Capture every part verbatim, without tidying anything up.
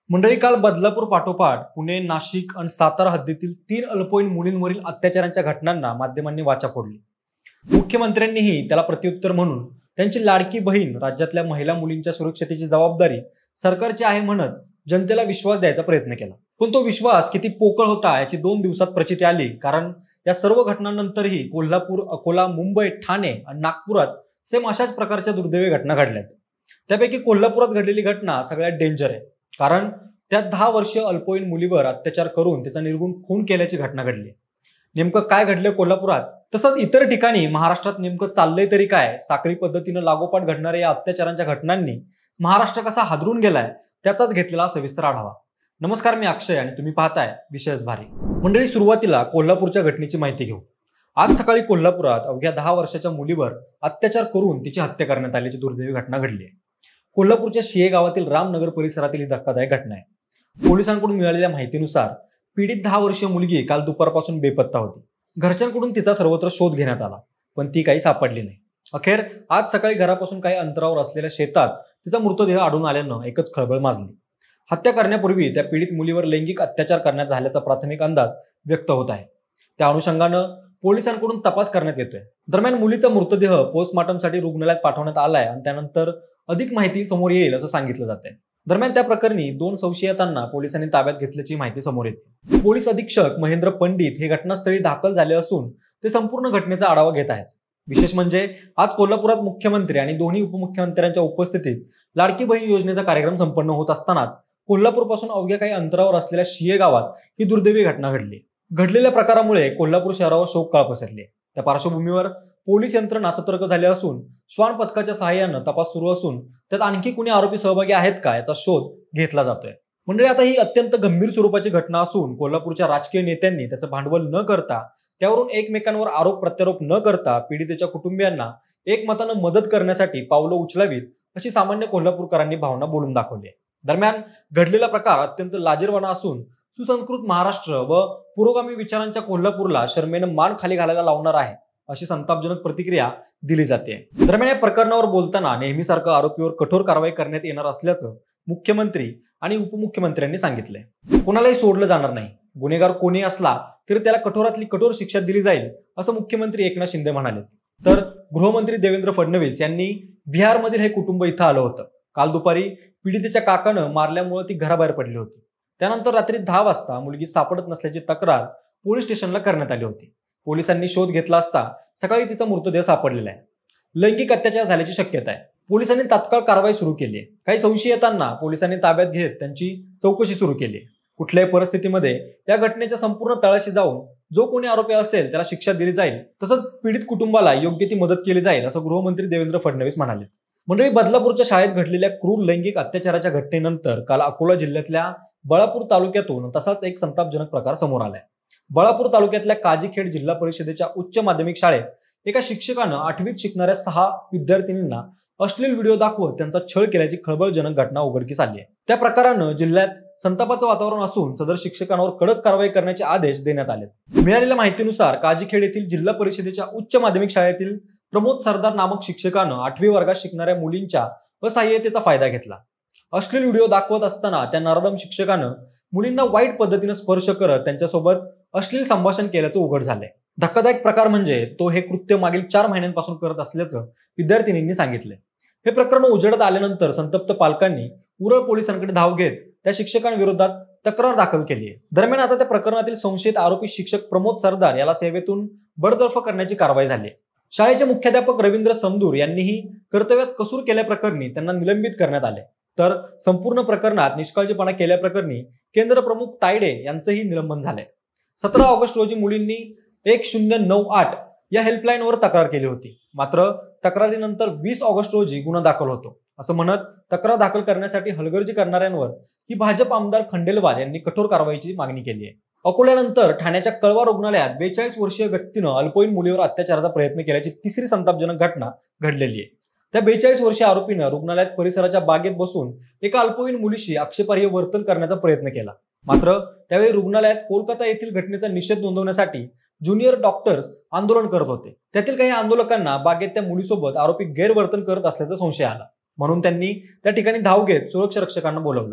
मंडळी, काल बदलापूर पाठोपाठ पुणे, नाशिक आणि सातारा हद्दीतील तीन अल्पवयीन मुलींवरील अत्याचारांच्या घटनांना माध्यमांनी वाचा फोडली. मुख्यमंत्र्यांनीही त्याला प्रत्युत्तर म्हणून त्यांची लाडकी बहीण राज्यातल्या महिला मुलींच्या सुरक्षतेची जबाबदारी सरकारची आहे म्हणत जनतेला विश्वास द्यायचा प्रयत्न केला. पण तो विश्वास किती पोकळ होता याची दोन दिवसात प्रचिती आली. कारण या सर्व घटनांनंतरही कोल्हापूर, अकोला, मुंबई, ठाणे आणि नागपुरात सेम अशाच प्रकारच्या दुर्दैवी घटना घडल्यात. त्यापैकी कोल्हापुरात घडलेली घटना सगळ्यात डेंजर आहे. कारण त्यात दहा वर्षीय अल्पवयीन मुलीवर अत्याचार करून तिचा निर्गुण खून केल्याची घटना घडली. नेमकं काय घडलं कोल्हापुरात, तसंच इतर ठिकाणी महाराष्ट्रात नेमकं चाललंय तरी काय, साखळी पद्धतीनं लागोपाठ घडणाऱ्या या अत्याचारांच्या घटनांनी महाराष्ट्र कसा हादरून गेलाय त्याचाच घेतलेला सविस्तर आढावा. नमस्कार, मी अक्षय आणि तुम्ही पाहताय विशेष भारी. मंडळी, सुरुवातीला कोल्हापूरच्या घटनेची माहिती घेऊ. आज सकाळी कोल्हापुरात अवघ्या दहा वर्षाच्या मुलीवर अत्याचार करून तिची हत्या करण्यात आल्याची दुर्दैवी घटना घडली आहे. कोल्हापूरच्या शिये गावातील रामनगर परिसरातील ही धक्कादायक घटना आहे. पोलिसांकडून मिळालेल्या माहितीनुसार पीडित दहा वर्षीय मुलगी काल दुपारपासून बेपत्ता होती. घरच्यांकडून तिचा सर्वत्र शोध घेण्यात आला, पण ती काही सापडली नाही. अखेर आज सकाळी घरापासून काही अंतरावर असलेल्या शेतात तिचा मृतदेह आढळून आल्यानं एकच खळबळ माजली. हत्या करण्यापूर्वी त्या पीडित मुलीवर लैंगिक अत्याचार करण्यात आल्याचा प्राथमिक अंदाज व्यक्त होत आहे. त्या अनुषंगानं पोलिसांकडून तपास करण्यात येतोय. दरम्यान मुलीचा मृतदेह पोस्टमॉर्टमसाठी रुग्णालयात पाठवण्यात आलाय आणि त्यानंतर अधिक माहिती समोर येईल असं सांगितलं जात आहे. दरम्यान त्या प्रकरणी दोन संशयितांना पोलिसांनी ताब्यात घेतल्याची माहिती समोर येते. पोलीस अधीक्षक महेंद्र पंडित हे घटनास्थळी दाखल झाले असून ते संपूर्ण घटनेचा आढावा घेत आहेत. विशेष म्हणजे आज कोल्हापुरात मुख्यमंत्री आणि दोन्ही उपमुख्यमंत्र्यांच्या उपस्थितीत लाडकी बहीण योजनेचा कार्यक्रम संपन्न होत असतानाच कोल्हापूर पासून अवघ्या काही अंतरावर असलेल्या शिये गावात ही दुर्दैवी घटना घडली. घडलेल्या प्रकारामुळे कोल्हापूर शहरावर शोककळा पसरली. त्या पार्श्वभूमीवर पोलीस यंत्रणा सतर्क झाली असून श्वान पथकाच्या सहाय्यानं तपास सुरू असून त्यात आणखी कुणी आरोपी सहभागी आहेत का याचा शोध घेतला जातोय. म्हणजे आता ही अत्यंत गंभीर स्वरूपाची घटना असून कोल्हापूरच्या राजकीय नेत्यांनी त्याचं भांडवल न करता, त्यावरून एकमेकांवर आरोप प्रत्यारोप न करता पीडितेच्या कुटुंबियांना एकमतानं मदत करण्यासाठी पावलं उचलावीत अशी सामान्य कोल्हापूरकरांनी भावना बोलून दाखवली. दरम्यान घडलेला प्रकार अत्यंत लाजिरवाणा असून सुसंस्कृत महाराष्ट्र व पुरोगामी विचारांच्या कोल्हापूरला शर्मेनं मान खाली घालायला लावणार आहे अशी संतापजनक प्रतिक्रिया दिली जाते. दरम्यान या प्रकरणावर बोलताना नेहमीसारखं आरोपीवर कठोर कारवाई करण्यात येणार असल्याचं मुख्यमंत्री आणि उपमुख्यमंत्र्यांनी सांगितलंय. कोणालाही सोडलं जाणार नाही. गुन्हेगार कोणी असला तरी त्याला कठोरातली कठोर शिक्षा दिली जाईल असं मुख्यमंत्री एकनाथ शिंदे म्हणाले. तर गृहमंत्री देवेंद्र फडणवीस यांनी बिहारमधील हे कुटुंब इथं आलं होतं. काल दुपारी पीडितेच्या काकानं मारल्यामुळे ती घराबाहेर पडली होती. त्यानंतर रात्री दहा वाजता मुलगी सापडत नसल्याची तक्रार पोलीस स्टेशनला करण्यात आली होती. पोलिसांनी शोध घेतला असता सकाळी तिचा मृतदेह सापडलेला आहे. लैंगिक अत्याचार झाल्याची शक्यता आहे. पोलिसांनी तात्काळ कारवाई सुरू केली आहे. काही संशयितांना पोलिसांनी ताब्यात घेत त्यांची चौकशी सुरू केली आहे. कुठल्याही परिस्थितीमध्ये या घटनेच्या संपूर्ण तळाशी जाऊन जो कोणी आरोपी असेल त्याला शिक्षा दिली जाईल, तसंच पीडित कुटुंबाला योग्य ती मदत केली जाईल असं गृहमंत्री देवेंद्र फडणवीस म्हणाले. मंडळी, बदलापूरच्या शाळेत घडलेल्या क्रूर लैंगिक अत्याचाराच्या घटनेनंतर काल अकोला जिल्ह्यातल्या बळापूर तालुक्यातून तसाच एक संतापजनक प्रकार समोर आलाय. बळापूर तालुक्यातल्या काजीखेड जिल्हा परिषदेच्या उच्च माध्यमिक शाळेत एका शिक्षकानं आठवीत शिकणाऱ्या सहा विद्यार्थिनींना अश्लील व्हिडिओ दाखवत त्यांचा छळ केल्याची खळबळजनक घटना उघडकीस आली आहे. त्या प्रकारानं जिल्ह्यात संतापाचं वातावरण असून सदर शिक्षकांवर कडक कारवाई करण्याचे आदेश देण्यात आले. मिळालेल्या माहितीनुसार काजीखेड येथील जिल्हा परिषदेच्या उच्च माध्यमिक शाळेतील प्रमोद सरदार नामक शिक्षकानं आठवी वर्गात शिकणाऱ्या मुलींच्या असहाय्यतेचा फायदा घेतला. अश्लील व्हिडिओ दाखवत असताना त्या नराधम शिक्षकानं मुलींना वाईट पद्धतीने स्पर्श करत त्यांच्यासोबत अश्लील संभाषण केल्याचं उघड झालंय. धक्कादायक प्रकार म्हणजे तो हे कृत्य मागील चार महिन्यांपासून करत असल्याचं विद्यार्थिनींनी सांगितलंय. हे प्रकरण उजेडात आल्यानंतर संतप्त पालकांनी उरळ पोलिसांकडे धाव घेत त्या शिक्षकांविरोधात तक्रार दाखल केली आहे. दरम्यान आता त्या प्रकरणातील संशयित आरोपी शिक्षक प्रमोद सरदार याला सेवेतून बडतर्फ करण्याची कारवाई झाली. शाळेचे मुख्याध्यापक रवींद्र समदूर यांनीही कर्तव्यात कसूर केल्याप्रकरणी त्यांना निलंबित करण्यात आले. तर संपूर्ण प्रकरणात निष्काळजीपणा केल्याप्रकरणी केंद्र प्रमुख तायडे यांचंही निलंबन झालंय. सतरा ऑगस्ट रोजी मुलींनी एक शून्य नऊ आठ या हेल्पलाईनवर तक्रार केली होती. मात्र तक्रारीनंतर वीस ऑगस्ट रोजी गुन्हा दाखल होतो असं म्हणत तक्रार दाखल करण्यासाठी हलगर्जी करणाऱ्यांवर ही भाजप आमदार खंडेलवाल यांनी कठोर कारवाईची मागणी केली आहे. अकोल्यानंतर ठाण्याच्या कळवा रुग्णालयात बेचाळीस वर्षीय व्यक्तीनं अल्पवयीन मुलीवर अत्याचाराचा प्रयत्न केल्याची तिसरी संतापजनक घटना घडलेली आहे. त्या बेचाळीस वर्षीय आरोपीनं रुग्णालयात परिसराच्या बागेत बसून एका अल्पवयीन मुलीशी आक्षेपार्ह वर्तन करण्याचा प्रयत्न केला. मात्र त्यावेळी रुग्णालयात कोलकाता येथील घटनेचा निषेध नोंदवण्यासाठी ज्युनियर डॉक्टर्स आंदोलन करत होते. त्यातील काही आंदोलकांना बागेत त्या मुलीसोबत आरोपी गैरवर्तन करत असल्याचा संशय आला. म्हणून त्यांनी त्या ठिकाणी धाव घेत सुरक्षा रक्षकांना बोलवलं.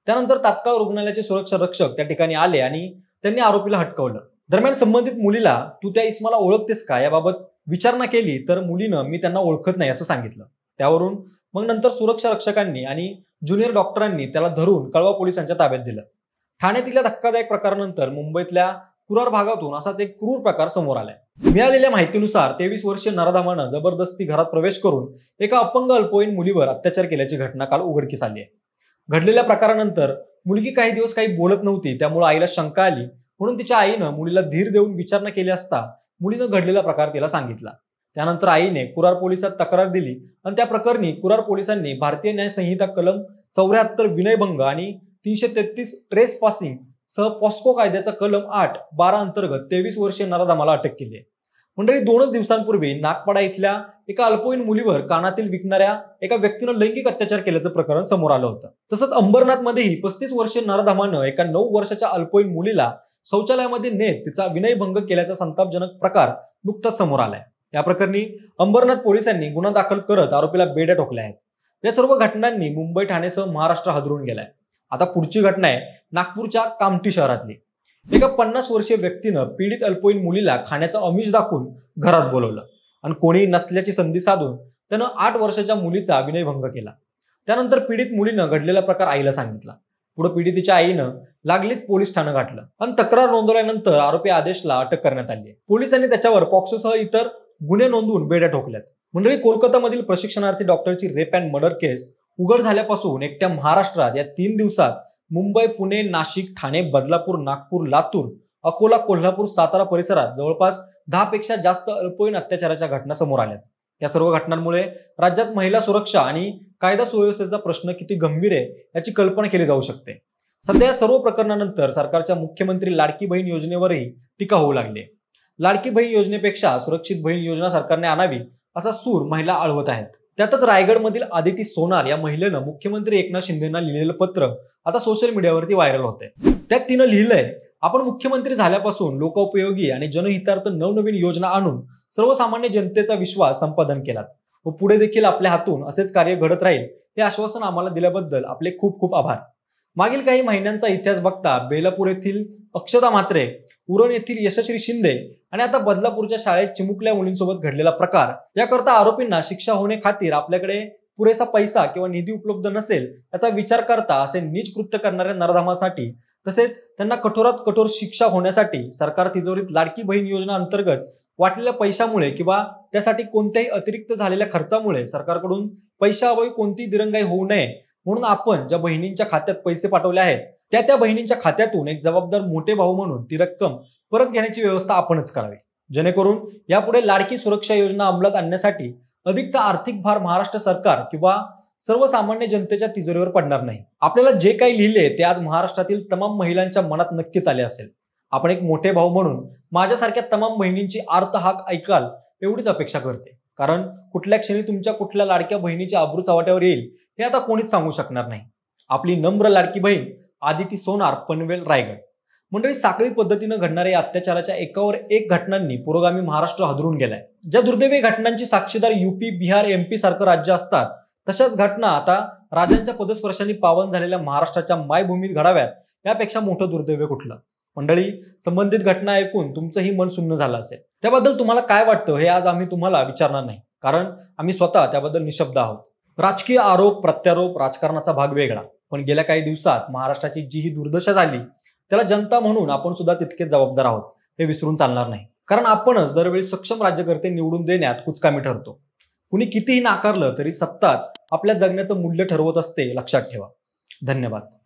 त्यानंतर तात्काळ रुग्णालयाचे सुरक्षा रक्षक त्या ठिकाणी आले आणि त्यांनी आरोपीला हटकवलं. दरम्यान संबंधित मुलीला तू त्या इस्माला ओळखतेस का याबाबत विचारणा केली तर मुलीनं मी त्यांना ओळखत नाही असं सांगितलं. त्यावरून मग नंतर सुरक्षा रक्षकांनी आणि ज्युनियर डॉक्टरांनी त्याला धरून कळवा पोलिसांच्या ताब्यात दिलं. ठाण्यातील धक्कादायक प्रकारानंतर मुंबईतल्या कुरार भागातून असाच एक क्रूर प्रकार समोर आलाय. मिळालेल्या माहितीनुसार तेवीस वर्षीय नराधामानं जबरदस्ती घरात प्रवेश करून एका अपंग अल्पवयीन मुलीवर अत्याचार केल्याची घटना काल उघडकीस आली आहे. घडलेल्या प्रकारानंतर मुलगी काही दिवस काही बोलत नव्हती, त्यामुळे आईला शंका आली म्हणून तिच्या आईनं मुलीला धीर देऊन विचारणा केली असता मुलीनं घडलेला प्रकार तिला सांगितला. त्यानंतर आईने कुरार पोलिसात तक्रार दिली आणि त्या प्रकरणी कुरार पोलिसांनी भारतीय न्याय संहिता कलम चौऱ्याहत्तर विनयभंग आणि तीनशे तेहतीस ट्रेस पासिंग सह पॉस्को कायद्याचा कलम आठ बारा अंतर्गत तेवीस वर्षीय नराधामाला अटक केली आहे. मंडळी, दोनच दिवसांपूर्वी नागपाडा इथल्या एका अल्पवयीन मुलीवर कानातील विकणाऱ्या एका व्यक्तीनं लैंगिक अत्याचार केल्याचं प्रकरण समोर आलं होतं. तसंच अंबरनाथमध्येही पस्तीस वर्षीय नराधामानं एका नऊ वर्षाच्या अल्पवयीन मुलीला शौचालयामध्ये नेत तिचा विनयभंग केल्याचा संतापजनक प्रकार नुकताच समोर आलाय. या प्रकरणी अंबरनाथ पोलिसांनी गुन्हा दाखल करत आरोपीला बेड्या ठोकल्या आहेत. या सर्व घटनांनी मुंबई ठाणेसह महाराष्ट्र हादरून गेलाय. आता पुढची घटना आहे नागपूरच्या कामठी शहरातली. एका पन्नास वर्षीय व्यक्तीनं पीडित अल्पवयीन मुलीला खाण्याचं आमिष दाखवून घरात बोलवलं आणि कोणी नसल्याची संधी साधून त्यानं आठ वर्षाच्या मुलीचा विनयभंग केला. त्यानंतर पीडित मुलीनं घडलेला प्रकार आईला सांगितला. पुढे पीडितेच्या आईनं लागलीच पोलीस ठाणं गाठलं आणि तक्रार नोंदवल्यानंतर आरोपी आदेशला अटक करण्यात आली. पोलिसांनी त्याच्यावर पॉक्सोसह इतर गुन्हे नोंदवून बेड्या ठोकल्यात. मंडळी, कोलकातामधील प्रशिक्षणार्थी डॉक्टरची रेप अँड मर्डर केस उघड झाल्यापासून एकट्या महाराष्ट्रात या तीन दिवसात मुंबई, पुणे, नाशिक, ठाणे, बदलापूर, नागपूर, लातूर, अकोला, कोल्हापूर, सातारा परिसरात जवळपास दहा पेक्षा जास्त अल्पवयीन अत्याचाराच्या घटना समोर आल्यात. या सर्व घटनांमुळे राज्यात महिला सुरक्षा आणि कायदा सुव्यवस्थेचा प्रश्न किती गंभीर आहे याची कल्पना केली जाऊ शकते. सध्या या सर्व प्रकरणानंतर सरकारच्या मुख्यमंत्री लाडकी बहीण योजनेवरही टीका होऊ लागली. लाडकी बहीण योजनेपेक्षा सुरक्षित बहीण योजना सरकारने आणावी असा सूर महिला आळवत आहेत. त्यातच रायगडमधील आदिती सोनार या महिलेनं मुख्यमंत्री एकनाथ शिंदेंना लिहिलेलं पत्र आता सोशल मीडियावरती व्हायरल होते. त्यात तिनं लिहिलंय, आपण मुख्यमंत्री झाल्यापासून लोकोपयोगी आणि जनहितार्थ नवनवीन योजना आणून सर्वसामान्य जनतेचा विश्वास संपादन केलात व पुढे देखील आपल्या हातून असेच कार्य घडत राहील हे आश्वासन आम्हाला दिल्याबद्दल आपले खूप खूप आभार. मागील काही महिन्यांचा इतिहास बघता बेलापूर येथील अक्षता म्हात्रे, उरण येथील यशश्री शिंदे आणि आता बदलापूरच्या शाळेत चिमुकल्या मुलींसोबत घडलेला प्रकार याकरता आरोपींना शिक्षा होणे खातीर आपल्याकडे पुरेसा पैसा किंवा निधी उपलब्ध नसेल याचा विचार करता असे नीच कृत्य करणाऱ्या नराधामासाठी तसेच त्यांना कठोरात कठोर शिक्षा होण्यासाठी सरकार तिजोरीत लाडकी बहीण योजना अंतर्गत वाटलेल्या पैशामुळे किंवा त्यासाठी कोणत्याही अतिरिक्त झालेल्या खर्चामुळे सरकारकडून पैशाअभावी कोणतीही दिरंगाई होऊ नये म्हणून आपण ज्या बहिणींच्या खात्यात पैसे पाठवले आहेत त्या त्या बहिणींच्या खात्यातून एक जबाबदार मोठे भाऊ म्हणून ती रक्कम परत घेण्याची व्यवस्था आपणच करावी, जेणेकरून यापुढे लाडकी सुरक्षा योजना अंमलात आणण्यासाठी अधिकचा आर्थिक भार महाराष्ट्र सरकार किंवा सर्वसामान्य जनतेच्या तिजोरीवर पडणार नाही. आपल्याला जे काही लिहिले ते आज महाराष्ट्रातील तमाम महिलांच्या मनात नक्कीच आले असेल. आपण एक मोठे भाऊ म्हणून माझ्यासारख्या तमाम बहिणींची आर्त हाक ऐकाल एवढीच अपेक्षा करते. कारण कुठल्या क्षणी तुमच्या कुठल्या लाडक्या बहिणीच्या अब्रू चव्हाट्यावर येईल हे आता कोणीच सांगू शकणार नाही. आपली नम्र लाडकी बहीण आदिती सोनार, पनवेल, रायगड. मंडळी, साखळी पद्धतीनं घडणाऱ्या या अत्याचाराच्या एकावर एक घटनांनी पुरोगामी महाराष्ट्र हादरून गेलाय. ज्या दुर्दैवी घटनांची साक्षीदार युपी, बिहार, एमपी सारखं राज्य असतात तशाच घटना आता राजांच्या पदस्पर्शांनी पावन झालेल्या महाराष्ट्राच्या मायभूमीत घडाव्यात यापेक्षा मोठं दुर्दैव कुठलं. मंडळी, संबंधित घटना ऐकून तुमचंही मन सुन्न झालं असेल. त्याबद्दल तुम्हाला काय वाटतं हे आज आम्ही तुम्हाला विचारणार नाही, कारण आम्ही स्वतः त्याबद्दल निशब्द आहोत. राजकीय आरोप प्रत्यारोप राजकारणाचा भाग वेगळा, पण गेल्या काही दिवसात महाराष्ट्राची जी ही दुर्दशा झाली त्याला जनता म्हणून आपण सुद्धा तितकेच जबाबदार आहोत हे विसरून चालणार नाही. कारण आपणच दरवेळी सक्षम राज्यकर्ते निवडून देण्यात कुचकामी ठरतो. कुणी कितीही नाकारलं तरी सत्ताच आपल्या जगण्याचं मूल्य ठरवत असते, लक्षात ठेवा. धन्यवाद.